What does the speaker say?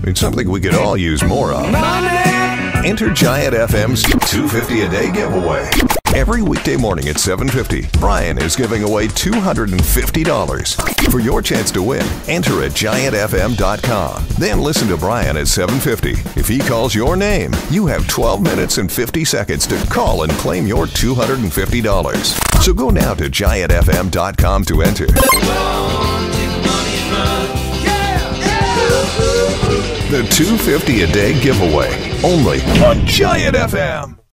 It's something we could all use more of. Enter Giant FM's $250 a day giveaway. Every weekday morning at 7:50, Brian is giving away $250. For your chance to win, enter at giantfm.com. Then listen to Brian at 7:50. If he calls your name, you have 12 minutes and 50 seconds to call and claim your $250. So go now to giantfm.com to enter. The $250 a day giveaway, only on Giant FM.